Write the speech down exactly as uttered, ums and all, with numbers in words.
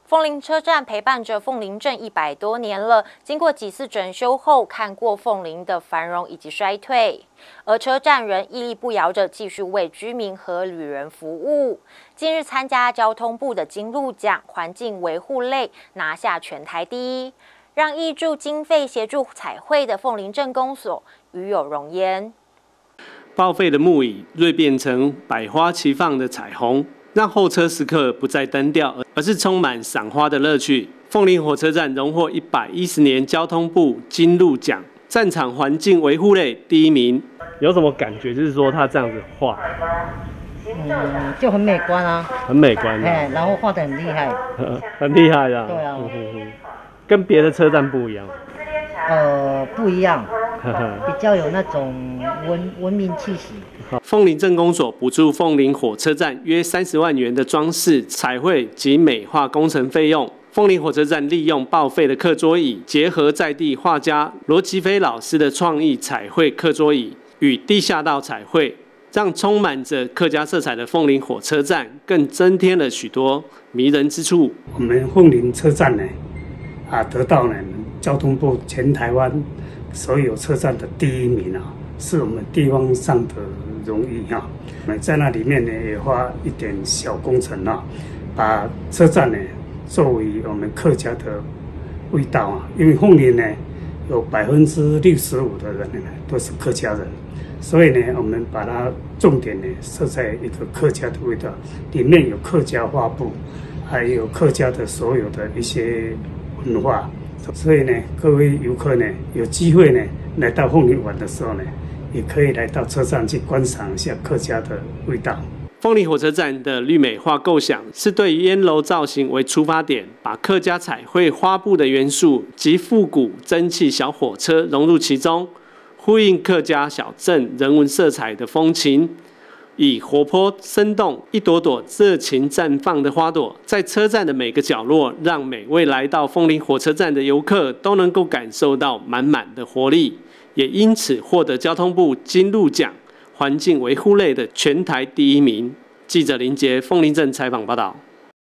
凤林车站陪伴着凤林镇一百多年了，经过几次整修后，看过凤林的繁荣以及衰退，而车站仍屹立不摇着继续为居民和旅人服务。近日参加交通部的金鹿奖环境维护类拿下全台第一，让挹注经费协助彩绘的凤林镇公所与有荣焉。 报废的木椅锐变成百花齐放的彩虹。 让候车时刻不再单调，而是充满赏花的乐趣。凤林火车站荣获一百一十年交通部金鹿奖站场环境维护类第一名。有什么感觉？就是说它这样子画， 嗯，就很美观啊，很美观的、啊， 哎，然后画得很厉害， 很厉害的、啊。 对啊， 嗯哼哼，跟别的车站不一样。 呃，不一样，比较有那种文文明气息。 凤林镇公所补助凤林火车站约三十万元的装饰、彩绘及美化工程费用。凤林火车站利用报废的课桌椅，结合在地画家罗吉飞老师的创意彩绘课桌椅与地下道彩绘，让充满着客家色彩的凤林火车站更增添了许多迷人之处。 我们凤林车站呢，啊，得到呢交通部全台湾所有车站的第一名啊，是我们地方上的 容易哈，我们在那里面呢也花一点小工程啊，把车站呢作为我们客家的味道啊，因为凤林呢有百分之六十五的人呢都是客家人，所以呢我们把它重点呢设在一个客家的味道，里面有客家花布，还有客家的所有的一些文化，所以呢各位游客呢有机会呢来到凤林玩的时候呢， 也可以来到车站去观赏一下客家的味道。 凤林火车站的绿美化构想是对于烟楼造型为出发点，把客家彩绘花布的元素及复古蒸汽小火车融入其中，呼应客家小镇人文色彩的风情。以活泼生动、一朵朵热情绽放的花朵，在车站的每个角落，让每位来到凤林火车站的游客都能够感受到满满的活力。 也因此获得交通部金鹿奖环境维护类的全台第一名。记者林杰凤林镇采访报道。